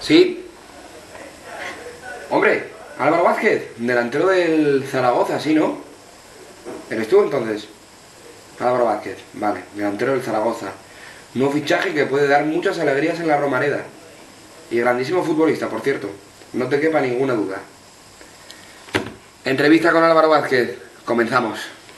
Sí. Hombre, Álvaro Vázquez, delantero del Zaragoza, ¿sí, no? ¿Eres tú entonces? Álvaro Vázquez, vale, delantero del Zaragoza. Nuevo fichaje que puede dar muchas alegrías en la Romareda. Y grandísimo futbolista, por cierto. No te quepa ninguna duda. Entrevista con Álvaro Vázquez. Comenzamos.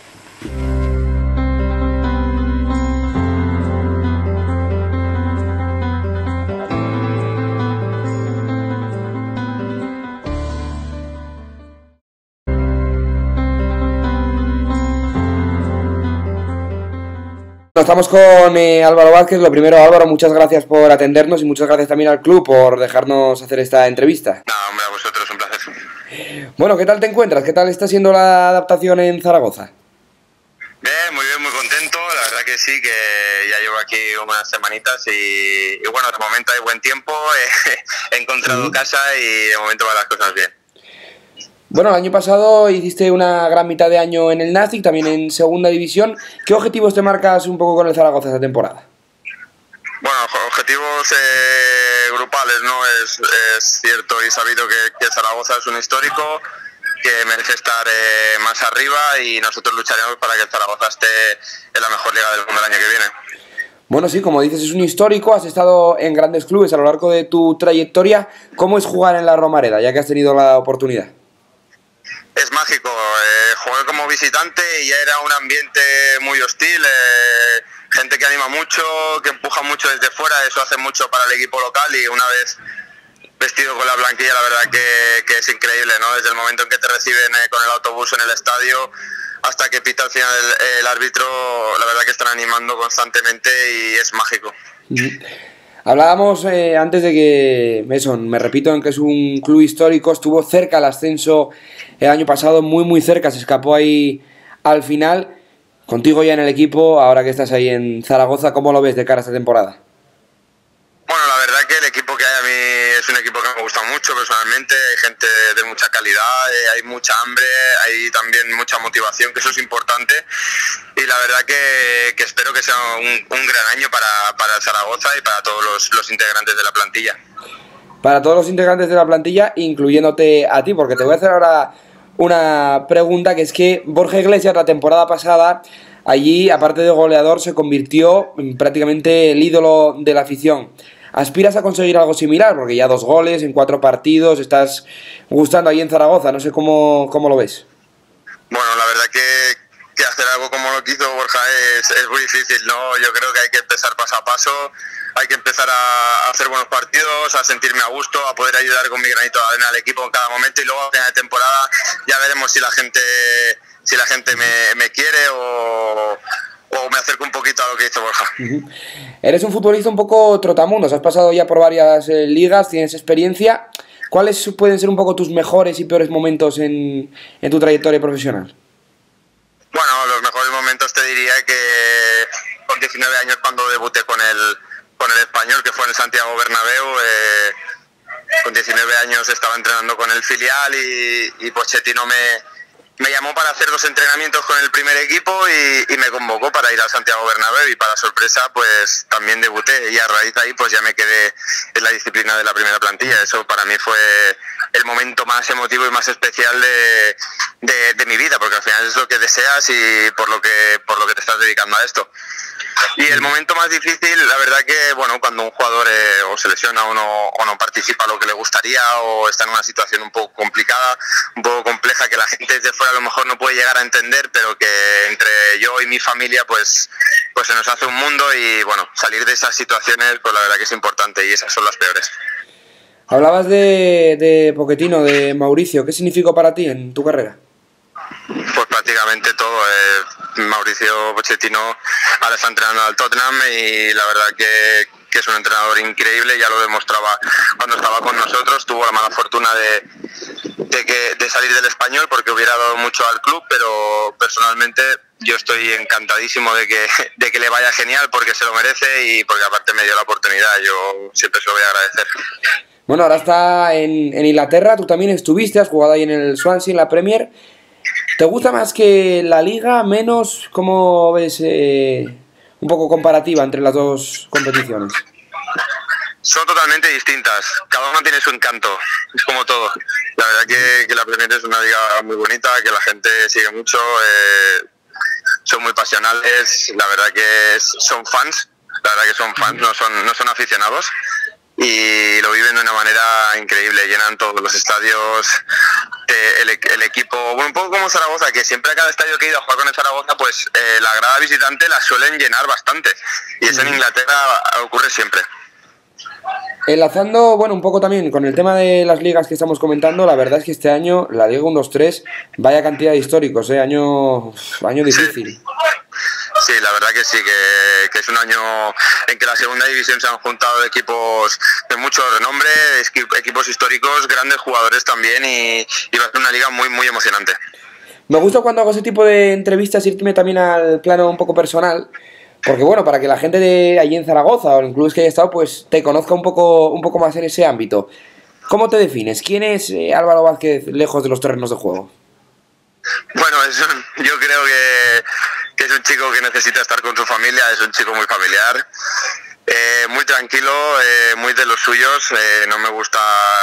Estamos con Álvaro Vázquez. Lo primero, Álvaro, muchas gracias por atendernos y muchas gracias también al club por dejarnos hacer esta entrevista. No, hombre, a vosotros, un placer. Bueno, ¿qué tal te encuentras? ¿Qué tal está siendo la adaptación en Zaragoza? Bien, muy contento. La verdad que sí, que ya llevo aquí unas semanitas y bueno, de momento hay buen tiempo, he encontrado casa y de momento van las cosas bien. Bueno, el año pasado hiciste una gran mitad de año en el Nástic, también en segunda división. ¿Qué objetivos te marcas un poco con el Zaragoza esta temporada? Bueno, objetivos grupales, ¿no? Es cierto y sabido que Zaragoza es un histórico, que merece estar más arriba y nosotros lucharemos para que Zaragoza esté en la mejor liga del mundo el año que viene. Bueno, sí, como dices, es un histórico, has estado en grandes clubes a lo largo de tu trayectoria. ¿Cómo es jugar en la Romareda, ya que has tenido la oportunidad? Es mágico, jugué como visitante y ya era un ambiente muy hostil, gente que anima mucho, que empuja mucho desde fuera, eso hace mucho para el equipo local y una vez vestido con la blanquilla la verdad que es increíble, ¿no? Desde el momento en que te reciben con el autobús en el estadio hasta que pita al final el árbitro, la verdad que están animando constantemente y es mágico. Hablábamos antes de que, me repito en que es un club histórico, estuvo cerca el ascenso el año pasado, muy cerca, se escapó ahí al final. Contigo ya en el equipo, ahora que estás ahí en Zaragoza, ¿cómo lo ves de cara a esta temporada? Bueno, la verdad que el equipo que hay a mí es un equipo que me gusta mucho personalmente, hay gente de mucha calidad, hay mucha hambre, hay también mucha motivación, que eso es importante y la verdad que espero que sea un gran año para Zaragoza y para todos los integrantes de la plantilla. Para todos los integrantes de la plantilla, incluyéndote a ti, porque te voy a hacer ahora una pregunta, que es que Borja Iglesias la temporada pasada allí, aparte de goleador, se convirtió en prácticamente el ídolo de la afición. ¿Aspiras a conseguir algo similar? Porque ya 2 goles en 4 partidos, estás gustando ahí en Zaragoza, no sé cómo lo ves. Bueno, la verdad que hacer algo como lo que hizo Borja es muy difícil, ¿no? Yo creo que hay que empezar paso a paso, hay que empezar a hacer buenos partidos, a sentirme a gusto, a poder ayudar con mi granito de arena al equipo en cada momento y luego a final de temporada ya veremos si la gente me quiere o me acerco un poquito a lo que hizo Borja. Eres un futbolista un poco trotamundos, has pasado ya por varias ligas, tienes experiencia. ¿Cuáles pueden ser un poco tus mejores y peores momentos en tu trayectoria profesional? Bueno, los mejores momentos te diría que con 19 años cuando debuté con el Español, que fue en el Santiago Bernabéu, con 19 años estaba entrenando con el filial y Pochettino me llamó para hacer 2 entrenamientos con el primer equipo y me convocó para ir al Santiago Bernabéu y para sorpresa pues también debuté y a raíz de ahí pues ya me quedé en la disciplina de la primera plantilla. Eso para mí fue el momento más emotivo y más especial de mi vida, porque al final es lo que deseas y por lo que te estás dedicando a esto. Y el momento más difícil, la verdad que, bueno, cuando un jugador o se lesiona o no participa lo que le gustaría o está en una situación un poco complicada, un poco compleja, que la gente desde fuera a lo mejor no puede llegar a entender, pero que entre yo y mi familia pues se nos hace un mundo y, bueno, salir de esas situaciones, pues la verdad que es importante y esas son las peores. Hablabas de Pochettino, de Mauricio. ¿Qué significó para ti en tu carrera? Pues prácticamente todo. Mauricio Pochettino ahora está entrenando al Tottenham y la verdad que es un entrenador increíble, ya lo demostraba cuando estaba con nosotros. Tuvo la mala fortuna de salir del Español porque hubiera dado mucho al club, pero personalmente yo estoy encantadísimo de que le vaya genial porque se lo merece y porque aparte me dio la oportunidad. Yo siempre se lo voy a agradecer. Bueno, ahora está en Inglaterra, tú también estuviste, has jugado ahí en el Swansea, en la Premier. ¿Te gusta más que la Liga, menos? ¿Cómo ves un poco comparativa entre las dos competiciones? Son totalmente distintas, cada una tiene su encanto, es como todo. La verdad que la Premier es una liga muy bonita, que la gente sigue mucho, son muy pasionales, la verdad que son fans, no son aficionados, y lo viven de una manera increíble, llenan todos los estadios, el equipo, bueno, un poco como Zaragoza, que siempre a cada estadio que he ido a jugar con el Zaragoza, pues la grada visitante la suelen llenar bastante, y eso en Inglaterra ocurre siempre. Enlazando, bueno, un poco también con el tema de las ligas que estamos comentando, la verdad es que este año la Liga 1-2-3, vaya cantidad de históricos, año difícil. Sí, la verdad que sí, que es un año en que la segunda división se han juntado equipos de mucho renombre, equipos históricos, grandes jugadores también, y va a ser una liga muy, muy emocionante. Me gusta cuando hago ese tipo de entrevistas irme también al plano un poco personal, porque bueno, para que la gente de allí en Zaragoza o en el club que haya estado, pues te conozca un poco más en ese ámbito. ¿Cómo te defines? ¿Quién es Álvaro Vázquez lejos de los terrenos de juego? Bueno, yo creo que es un chico que necesita estar con su familia, es un chico muy familiar, muy tranquilo, muy de los suyos, no me gusta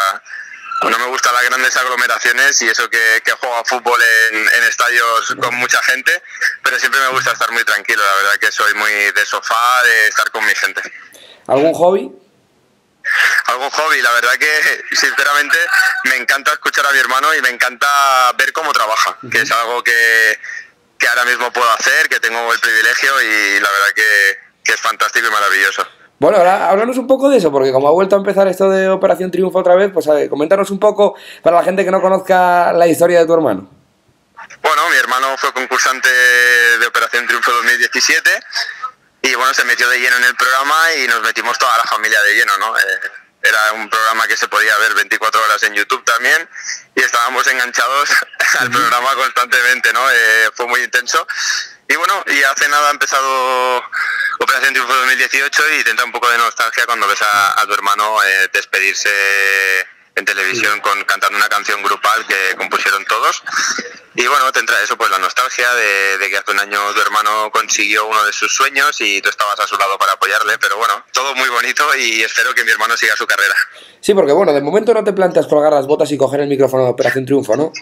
las grandes aglomeraciones, y eso que juego a fútbol en estadios con mucha gente, pero siempre me gusta estar muy tranquilo, la verdad que soy muy de sofá, de estar con mi gente. ¿Algún hobby? Algún hobby, la verdad que sinceramente me encanta escuchar a mi hermano y me encanta ver cómo trabaja, que es algo que ahora mismo puedo hacer, que tengo el privilegio, y la verdad que es fantástico y maravilloso. Bueno, ahora háblanos un poco de eso, porque como ha vuelto a empezar esto de Operación Triunfo otra vez, pues coméntanos un poco para la gente que no conozca la historia de tu hermano. Bueno, mi hermano fue concursante de Operación Triunfo 2017 y bueno, se metió de lleno en el programa y nos metimos toda la familia de lleno, ¿no? Era un programa que se podía ver 24 horas en YouTube también, y estábamos enganchados al programa constantemente, ¿no? Fue muy intenso. Y bueno, y hace nada ha empezado Operación Triunfo 2018 y te entra un poco de nostalgia cuando ves a tu hermano despedirse en televisión cantando una canción grupal que compusieron todos. Y bueno, te entra eso, pues la nostalgia de que hace un año tu hermano consiguió uno de sus sueños y tú estabas a su lado para apoyarle, pero bueno, todo muy bonito y espero que mi hermano siga su carrera. Sí, porque bueno, de momento no te planteas colgar las botas y coger el micrófono de Operación Triunfo, ¿no?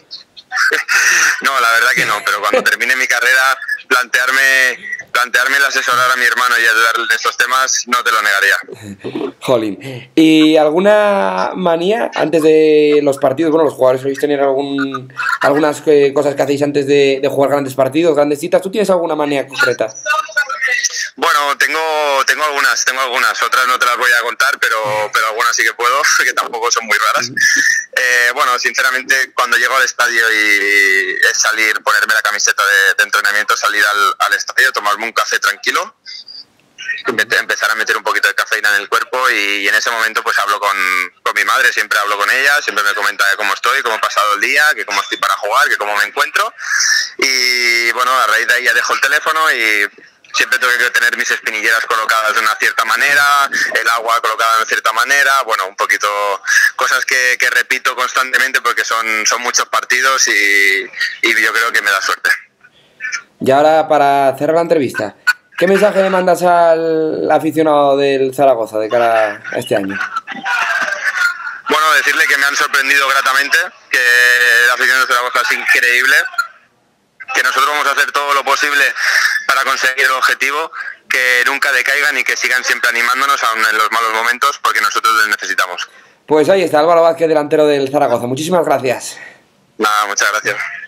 No, la verdad que no, pero cuando termine mi carrera, plantearme el asesorar a mi hermano y ayudarle en estos temas, no te lo negaría. Jolín. ¿Y alguna manía antes de los partidos? Bueno, los jugadores sois tener algunas cosas que hacéis antes de jugar grandes partidos, grandes citas. ¿Tú tienes alguna manía concreta? Bueno, tengo algunas, otras no te las voy a contar, pero algunas sí que puedo, que tampoco son muy raras. Bueno, sinceramente, cuando llego al estadio y es salir, ponerme la camiseta de entrenamiento, salir al estadio, tomarme un café tranquilo, empezar a meter un poquito de cafeína en el cuerpo, y en ese momento pues hablo con mi madre, siempre hablo con ella, siempre me comenta de cómo estoy, cómo he pasado el día, que cómo estoy para jugar, que cómo me encuentro, y bueno, a raíz de ahí ya dejo el teléfono y siempre tengo que tener mis espinilleras colocadas de una cierta manera, el agua colocada de una cierta manera, bueno, un poquito cosas que repito constantemente porque son muchos partidos y yo creo que me da suerte. Y ahora, para cerrar la entrevista, ¿qué mensaje le mandas al aficionado del Zaragoza de cara a este año? Bueno, decirle que me han sorprendido gratamente, que la afición del Zaragoza es increíble, que nosotros vamos a hacer todo lo posible para conseguir el objetivo, que nunca decaigan y que sigan siempre animándonos aún en los malos momentos, porque nosotros les necesitamos. Pues ahí está Álvaro Vázquez, delantero del Zaragoza. Muchísimas gracias. Nada, muchas gracias.